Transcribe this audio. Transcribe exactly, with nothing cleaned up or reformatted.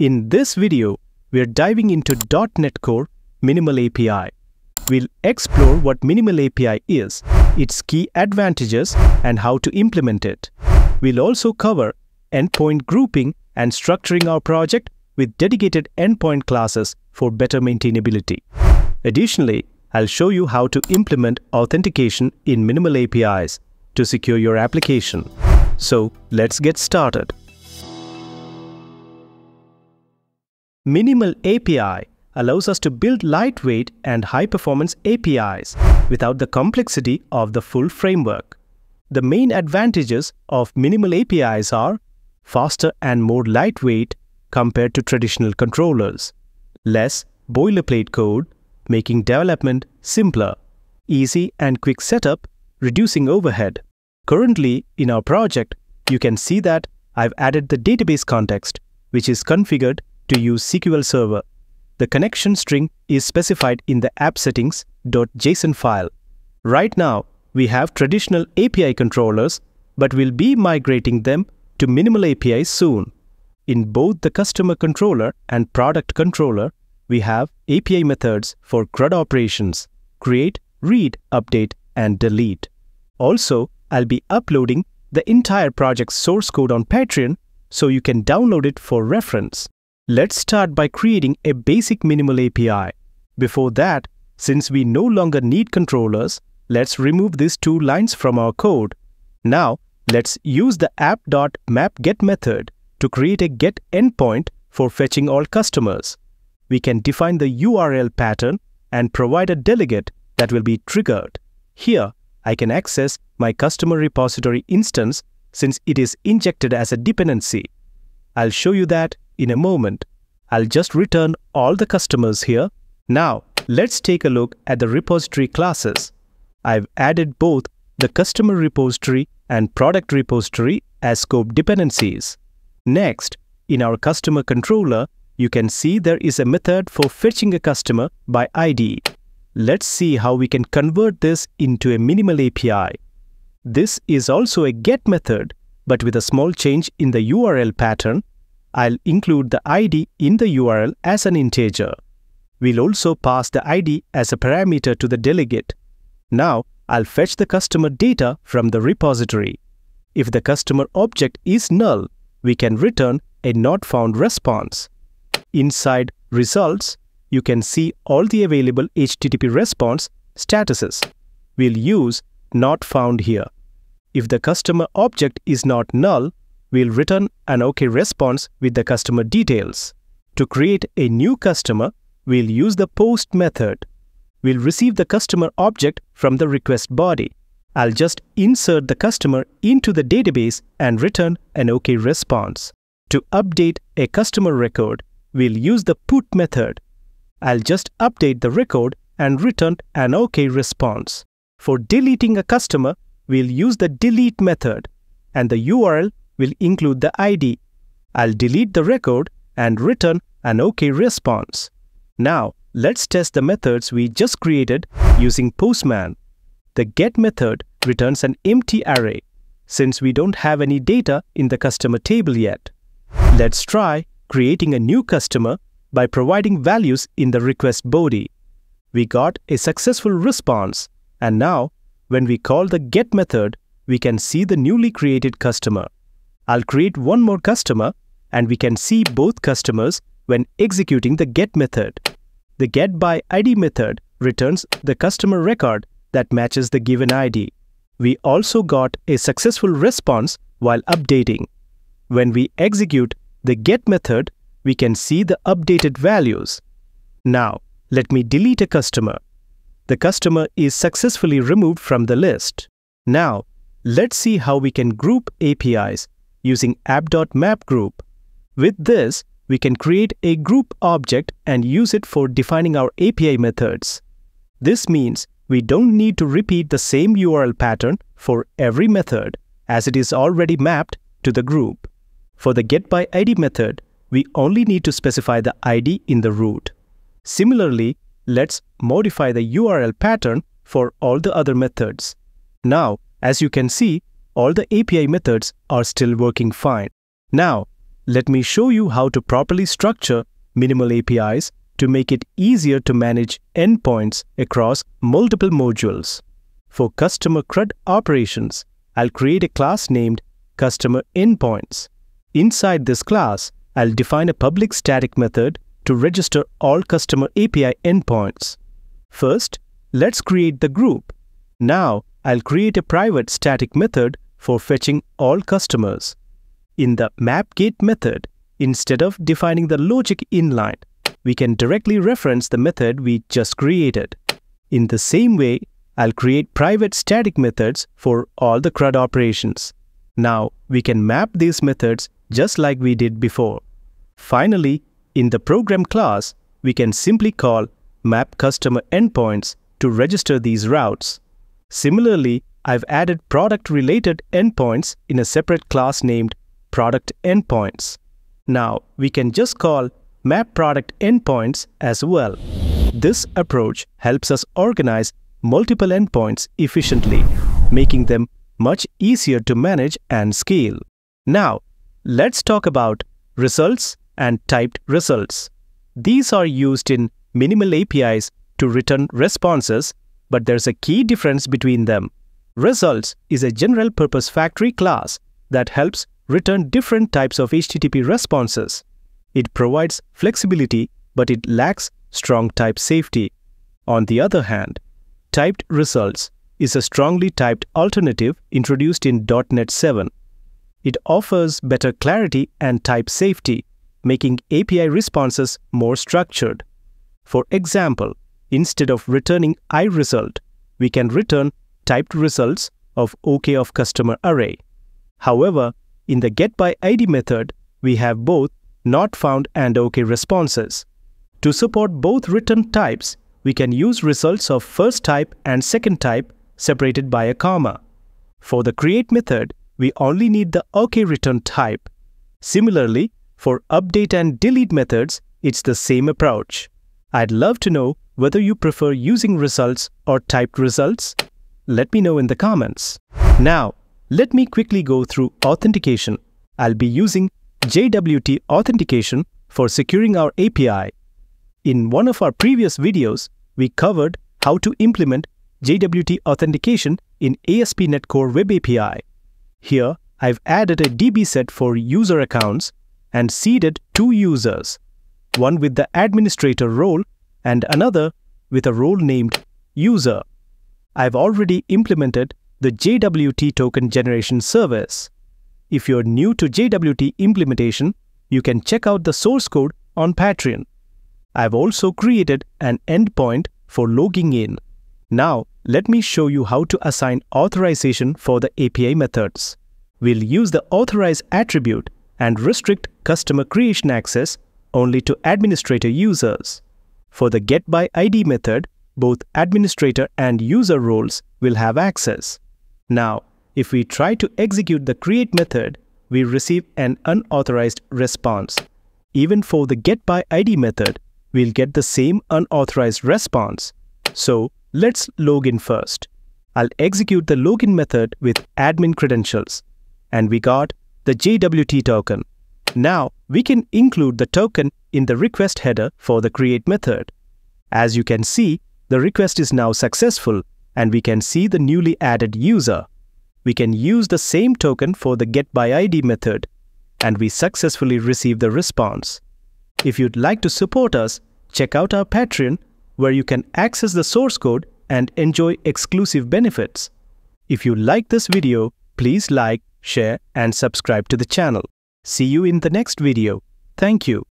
In this video, we are diving into dot net Core Minimal A P I. We'll explore what Minimal A P I is, its key advantages, and how to implement it. We'll also cover endpoint grouping and structuring our project with dedicated endpoint classes for better maintainability. Additionally, I'll show you how to implement authentication in Minimal A P Is to secure your application. So, let's get started. Minimal A P I allows us to build lightweight and high-performance A P Is without the complexity of the full framework. The main advantages of Minimal A P Is are faster and more lightweight compared to traditional controllers, less boilerplate code, making development simpler, easy and quick setup, reducing overhead. Currently, in our project, you can see that I've added the database context, which is configured to use S Q L Server. The connection string is specified in the app settings.json file. Right now, we have traditional A P I controllers, but we'll be migrating them to Minimal A P Is soon. In both the customer controller and product controller, we have A P I methods for C R U D operations: create, read, update, and delete. Also, I'll be uploading the entire project's source code on Patreon, so you can download it for reference. Let's start by creating a basic Minimal A P I. Before that, since we no longer need controllers, let's remove these two lines from our code. Now, let's use the app.mapGet method to create a get endpoint for fetching all customers. We can define the U R L pattern and provide a delegate that will be triggered. Here, I can access my customer repository instance since it is injected as a dependency. I'll show you that in a moment. I'll just return all the customers here. Now, let's take a look at the repository classes. I've added both the customer repository and product repository as scope dependencies. Next, in our customer controller, you can see there is a method for fetching a customer by I D. Let's see how we can convert this into a Minimal A P I. This is also a get method, but with a small change in the U R L pattern. I'll include the I D in the U R L as an integer. We'll also pass the I D as a parameter to the delegate. Now, I'll fetch the customer data from the repository. If the customer object is null, we can return a not found response. Inside results, you can see all the available H T T P response statuses. We'll use not found here. If the customer object is not null, we'll return an OK response with the customer details. To create a new customer, we'll use the post method. We'll receive the customer object from the request body. I'll just insert the customer into the database and return an OK response. To update a customer record, we'll use the put method. I'll just update the record and return an OK response. For deleting a customer, we'll use the delete method, and the U R L will include the I D. I'll delete the record and return an OK response. Now, let's test the methods we just created using Postman. The get method returns an empty array, since we don't have any data in the customer table yet. Let's try creating a new customer by providing values in the request body. We got a successful response, and now, when we call the get method, we can see the newly created customer. I'll create one more customer, and we can see both customers when executing the get method. The get by I D method returns the customer record that matches the given I D. We also got a successful response while updating. When we execute the get method, we can see the updated values. Now, let me delete a customer. The customer is successfully removed from the list. Now, let's see how we can group A P Is using app.mapGroup. With this, we can create a group object and use it for defining our A P I methods. This means we don't need to repeat the same U R L pattern for every method, as it is already mapped to the group. For the getById method, we only need to specify the I D in the root. Similarly, let's modify the U R L pattern for all the other methods. Now, as you can see, all the A P I methods are still working fine. Now, let me show you how to properly structure minimal A P Is to make it easier to manage endpoints across multiple modules. For customer C R U D operations, I'll create a class named Customer Endpoints. Inside this class, I'll define a public static method to register all customer A P I endpoints. First, let's create the group. Now, I'll create a private static method for fetching all customers. In the mapGate method, instead of defining the logic inline, we can directly reference the method we just created. In the same way, I'll create private static methods for all the C R U D operations. Now, we can map these methods just like we did before. Finally, in the program class, we can simply call mapCustomerEndpoints to register these routes. Similarly, I've added product-related endpoints in a separate class named ProductEndpoints. Now, we can just call mapProductEndpoints as well. This approach helps us organize multiple endpoints efficiently, making them much easier to manage and scale. Now, let's talk about results and typed results. These are used in minimal A P Is to return responses, but there's a key difference between them. Results is a general-purpose factory class that helps return different types of H T T P responses. It provides flexibility, but it lacks strong type safety. On the other hand, typed results is a strongly typed alternative introduced in dot net seven. It offers better clarity and type safety, making A P I responses more structured. For example, instead of returning iResult, we can return typed results of OK of customer array. However, in the getById method, we have both not found and OK responses. To support both return types, we can use results of first type and second type separated by a comma. For the create method, we only need the OK return type. Similarly, for update and delete methods, it's the same approach. I'd love to know whether you prefer using results or typed results. Let me know in the comments. Now, let me quickly go through authentication. I'll be using J W T authentication for securing our A P I. In one of our previous videos, we covered how to implement J W T authentication in A S P dot NET Core Web A P I. Here, I've added a D B set for user accounts and seeded two users, one with the administrator role and another with a role named user. I've already implemented the J W T token generation service. If you're new to J W T implementation, you can check out the source code on Patreon. I've also created an endpoint for logging in. Now, let me show you how to assign authorization for the A P I methods. We'll use the authorize attribute and restrict customer creation access only to administrator users. For the getById method, both administrator and user roles will have access. Now, if we try to execute the create method, we receive an unauthorized response. Even for the getById method, we'll get the same unauthorized response. So, let's log in first. I'll execute the login method with admin credentials. And we got the J W T token. Now, we can include the token in the request header for the create method. As you can see, the request is now successful and we can see the newly added user. We can use the same token for the getById method and we successfully receive the response. If you'd like to support us, check out our Patreon where you can access the source code and enjoy exclusive benefits. If you like this video, please like, share and subscribe to the channel. See you in the next video. Thank you.